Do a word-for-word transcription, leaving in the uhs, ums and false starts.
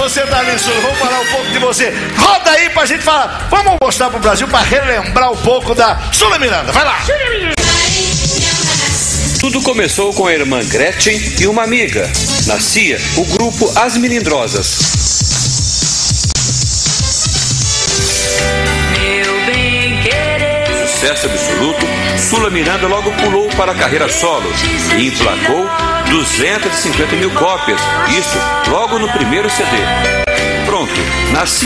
você tá ali, Sula. Vamos falar um pouco de você. Roda aí pra gente falar. Vamos mostrar pro Brasil pra relembrar um pouco da Sula Miranda. Vai lá. Tudo começou com a irmã Gretchen e uma amiga. Nascia o grupo As Melindrosas. Sucesso absoluto, Sula Miranda logo pulou para a carreira solo e emplacou duzentas e cinquenta mil cópias, isso logo no primeiro C D. Pronto, nasceu